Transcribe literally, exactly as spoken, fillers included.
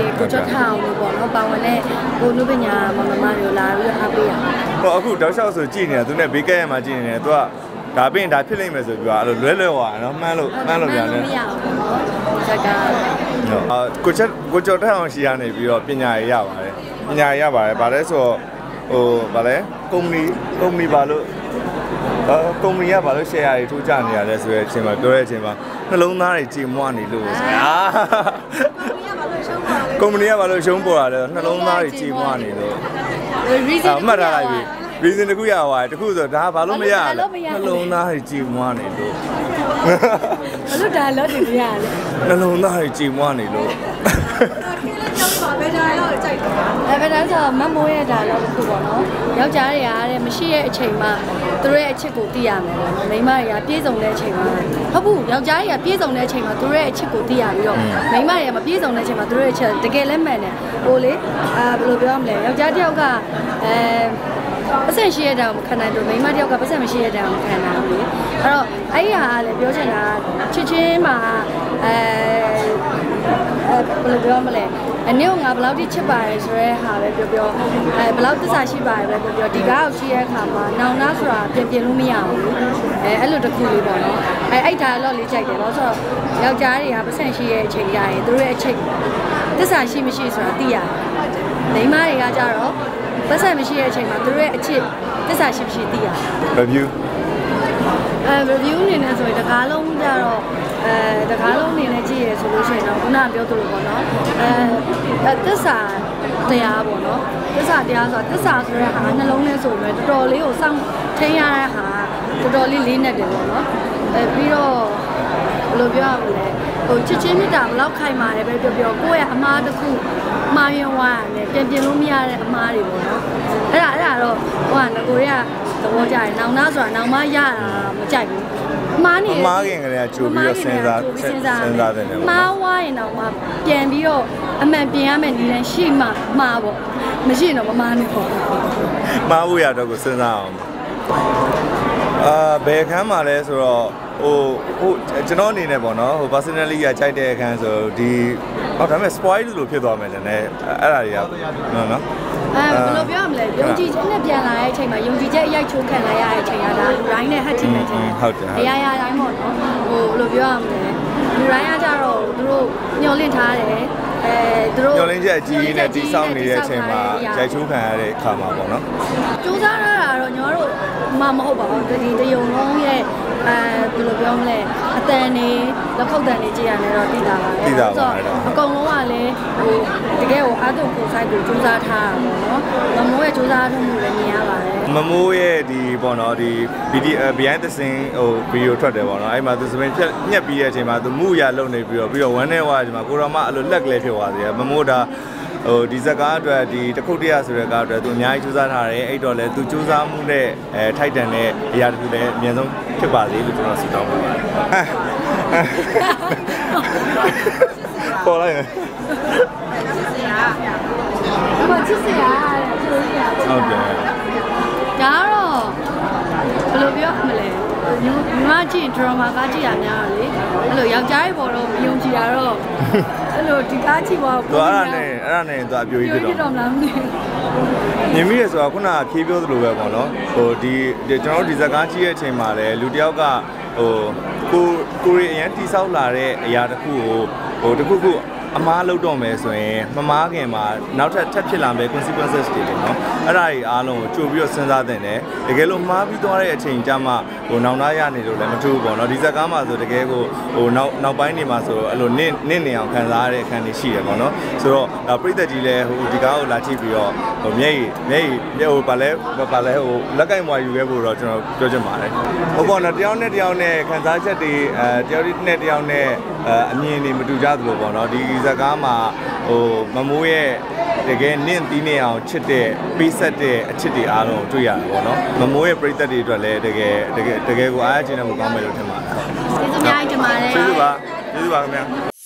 ကိုချထောင်လို့ပေါ့နော်ပါဝင်တဲ့ကိုလူပညာမောင်နှမတွေကိုလာပြီးအားပေးရဟောအခုတောက်လျှောက်ဆိုကြည့်နေတာသူနဲ့ဘေးကဲရမှာကြည့်နေတယ်သူကဒါပြင်ဒါဖြစ်လိမ့်မယ်ဆိုပြီးတော့အဲ့လိုလွဲလွဲဟွာနော်မှန်းလို့မှန်းလို့ရတယ်မရဘူးနော်ဇက်ကအာကိုချက်ကိုကြော်တက်အောင်ရှိရနေပြီးတော့ပညာရရပါတယ်ပညာရရပါတယ်ဗါလဲဆိုတော့ဟိုဗါလဲကုမ္ပဏီကုမ္ပဏီပါလို့အာကုမ္ပဏီကဘာလို့ share တွေထိုးကြနေရလဲဆိုတဲ့အချိန်မှာပြောတဲ့အချိန်မှာနှလုံးသားတွေကြေမွနေလို့ဆိုအာကုမ္ပဏီကဘာလို့ရှုံးပေါ်လာလဲနှလုံးသားတွေကြေမွနေလို့အမှတ်ထားလိုက်ပြီreason တခုရသွားတယ်တခုဆိုဒါဘာလို့မရလဲနှလုံးသားတွေကြေမွနေလို့ဘာလို့ဒါလို့တင်ရလဲနှလုံးသားတွေကြေမွနေလို့ဘယ်ဒါတော့ကြိုက်တယ်အဲဘယ်ဒါဆိုမမိုးရဲ့ဒါတော့ခုပေါ့နော်ယောက်ျားတွေကတဲ့မရှိတဲ့အချိန်မှာသူတို့ရဲ့အချစ်ကိုသိရမယ်ပေါ့မိန်းမတွေကပြေးစုံတဲ့အချိန်မှာဟုတ်ဘူးယောက်ျားတွေကပြေးစုံတဲ့အချိန်မှာသူတို့ရဲ့အချစ်ကိုသိရပြီးတော့မိန်းမတွေကမပြေးစုံတဲ့အချိန်မှာသူတို့ရဲ့အချစ်တကယ်လည်းမှန်တယ်ဟိုလေအာဘယ်လိုပြောမလဲယောက်ျားတစ်ယောက်ကအဲပတ်စံရှိရတဲ့မခံနိုင်ဘူးမိန်းမတစ်ယောက်ကပတ်စံမရှိရတဲ့မခံနိုင်ဘူးလေအဲ့တော့အဲ့ဒီဟာကလည်းပြောချင်တာချစ်ချင်းမှာအဲဘယ်လိုပြောမလဲအနည်းငါဘယ်လောက်ထိချစ်ပါရဲဆိုရဲဟာပဲပြောပြောအဲဘယ်လောက်သစ္စာရှိပါရဲပဲပြောပြောဒီကားကိုရှိရတဲ့အခါမှာနောင်နာဆိုတာပြင်ပြင်လို့မရဘူးအဲအဲ့လိုတစ်ခုလေးပေါ့နော်အဲအဲ့ဒါတော့လေးကြိုက်တယ်လို့ဆိုတော့ယောက်ျားတွေကပတ်စံရှိရဲ့အချိန်ကြရင်သူတို့ရဲ့အချိန်သစ္စာရှိမရှိဆိုတာသိရတယ်မိန်းမတွေကကြတော့ပတ်စံမရှိတဲ့အချိန်မှာသူတို့ရဲ့အချစ်သစ္စာရှိမရှိသိရတယ် review အဲ review အနေနဲ့ဆိုရင်တကားလုံးကြတော့အဲတကားလုံးအနေနဲ့ကြည့်ရဆိုလို့ရှိရင်တော့ခုနကပြောသလိုပေါ့နော်အဲသစ္စာတရားပေါ့နော်သစ္စာတရားဆိုတာသစ္စာဆိုတဲ့ဟာနှလုံးထဲဆိုရင်တော်တော်လေးကိုစောင့်ထိန်းရတဲ့ဟာတော်တော်လေးလေးနဲ့တယ်ပေါ့နော်အဲပြီးတော့ဘယ်လိုပြောရမလဲဟိုချစ်ချင်းမြတ်တာဘယ်လောက်ခိုင်မာတယ်ပဲပြောပြောကိုယ့်ရဲ့အမားတစ်ခုမှားရင်ဝါရတယ်ပြင်ပြင်လို့မရတဲ့အမားတွေပေါ့နော်အဲ့ဒါအဲ့ဒါတော့ဟိုကငကိုတွေကသဘောကျတယ်နောင်နာဆိုတာနောင်မရတာမကြိုက်ဘူးမားနေမားခင်ကလေးကကြိုပြီးတော့စဉ်းစားစဉ်းစားတယ်နော်မားဝါရင်တော့မှပြန်ပြီးတော့အမှန်ပြင်ရမယ်နည်းလမ်းရှိမှမှားပေါ့မရှိရင်တော့မမားနေပေါ့မားဖို့ရတော့ကိုစဉ်းစားအောင်အာဘယ်ခန်းမှာလဲဆိုတော့ဟိုဟိုကျွန်တော်အနေနဲ့ပေါ့နော်ဟို personally ရကြိုက်တဲ့အခန်းဆိုဒီဟောဒါပေမဲ့ spoil လို့ဖြစ်သွားမယ်လည်းအဲ့အဲ့ဒါတွေကနော်နော်အဲဘယ်လိုပြောရမလဲယုံကြည်ချက်နဲ့ပြန်လာတဲ့အချိန်မှာယုံကြည်ချက်အရိုက်ချိုးခံလာရတဲ့အချိန်ကဒါလူတိုင်းနဲ့ဟတ်ချင်တယ်ချင်းဟုတ်တယ်အရာရာတိုင်းပေါ့နော်ဟိုဘယ်လိုပြောရမလဲလူတိုင်းကကြတော့သူတို့ညှော်လင့်ထားတယ်အဲသူတို့ညှော်လင့်ချက်အကြီးကြီးနဲ့တိစောက်နေတဲ့အချိန်မှာရိုက်ချိုးခံရတဲ့အခါမှာပေါ့နော်စူးစမ်းရတာတော့ညီတို့မမဟုတ်ပါဘူးဒီတယုံလုံးရဲ့အဲဘယ်လိုပြောမလဲအတန်နေလက်ခုပ်တန်နေကြည့်ရတယ်တော့သိတာပါပဲသိတာပါအဲ့တော့အကုန်လုံးကလည်းဟိုတကယ်ကိုအားထုတ်ကိုစိုက်ကိုစူးစမ်းထားတာပေါ့နော်မမိုးရဲ့စူးစမ်းထားမှုလည်းမြင်ရပါတယ်မမိုးရဲ့ဒီပေါ့နော်ဒီ behind the scene ဟိုဗီဒီယိုထွက်တယ်ပေါ့နော်အဲ့မှာသူစပင်းဖြတ်ညက်ပြီးတဲ့အချိန်မှာသူမှုရလုံနေပြီးတော့ပြီးတော့ဝမ်းနဲ့ဝါချိန်မှာကိုရောမအဲ့လိုလက်ကလေးဖြစ်သွားသေးတယ်မမိုးဒါဟိုဒီဇက်ကားအတွက်ဒီတခုတရဆိုတဲ့ကားအတွက်သူအများကြီးစူးစမ်းထားတယ်အဲ့တော့လေသူစူးစမ်းမှုနဲ့အဲထိုက်တန်တဲ့အရာတခုလည်းအမြဲဆုံးဖြစ်ပါစေလို့ကျွန်တော်ဆုတောင်းပါတယ်ပေါ်လိုက်ရမချစ်စရာဟုတ်တယ်ဟုတ်တယ်ဒါတော့ဘယ်လိုပြောမလဲညီမကြည့်ဒရမာကားကြည့်ရများလေအဲ့လိုယောက်ျားရဲ့ပေါ်တော့မယုံကြည်တာတော့အဲ့လိုဒီကားကြည့်ပါဘူးအဲ့ဒါနဲ့အဲ့ဒါနဲ့သူအပြိုကြီးဖြစ်တော့မလားမသိမြင်မိရဆိုတာခုနကဖြေးပြောသလိုပဲပေါ့နော်ဟိုဒီကျွန်တော်တို့ဒီဇက်ကားကြည့်ရဲ့အချိန်မှာလည်းလူတယောက်ကဟိုကိုကိုရီအရင်တိဆောက်လာတဲ့အရာတစ်ခုကိုဟိုတစ်ခုခုအမားလုပ်တော့မယ်ဆိုရင်မမားခင်မှာနောက်ထပ်ထပ်ဖြစ်လာမယ့် consequences တွေပေါ့နော်အဲ့ဒါတွေအားလုံးကိုကြိုပြီးတော့စဉ်းစားတင်တယ်တကယ်လို့မှားပြီးသွားတဲ့အချိန်ကျမှဟိုနောက်နာရနေလို့လည်းမထူးဘူးပေါ့နော်ဒီဇက်ကားမှာဆိုတကယ်ကိုဟိုနောက်နောက်ပိုင်းနေမှာဆိုအဲ့လိုနင့်နင့်နေအောင်ခံစားရတဲ့အခန်းတွေရှိတယ်ပေါ့နော်ဆိုတော့ဒါပြိသက်ကြီးလည်းဟိုဒီကားကိုလာကြည့်ပြီးတော့ဟိုမျက်ရည်မျက်ရည်မျက်ဟိုပါလဲပါလဲဟိုလက်ကင်မွာယူခဲ့ဖို့တော့ကျွန်တော်ပြောချင်ပါတယ်ဟုတ်ပေါ့နော်တယောက်နဲ့တယောက်နဲ့ခံစားချက်တွေအဲတယောက်နဲ့တယောက်နဲ့အမြင်တွေမတူကြသလိုပေါ့နော်ဒီဇက်ကားမှာဟိုမမိုးရဲ့တကယ်နင့်တီးနေအောင်ချစ်တဲ့ပေးဆက်တဲ့အချစ်တွေအားလုံးတွေ့ရတယ်ပေါ့နော်မမိုးရဲ့ပရိသတ်တွေအတွက်လည်းတကယ်တကယ်တကယ်ကိုအားရခြင်းနဲ့ကိုကောင်းမယ်လို့ထင်ပါတယ်ကျေးဇူးများတင်ပါတယ်ကျေးဇူးပါကျေးဇူးပါခင်ဗျာ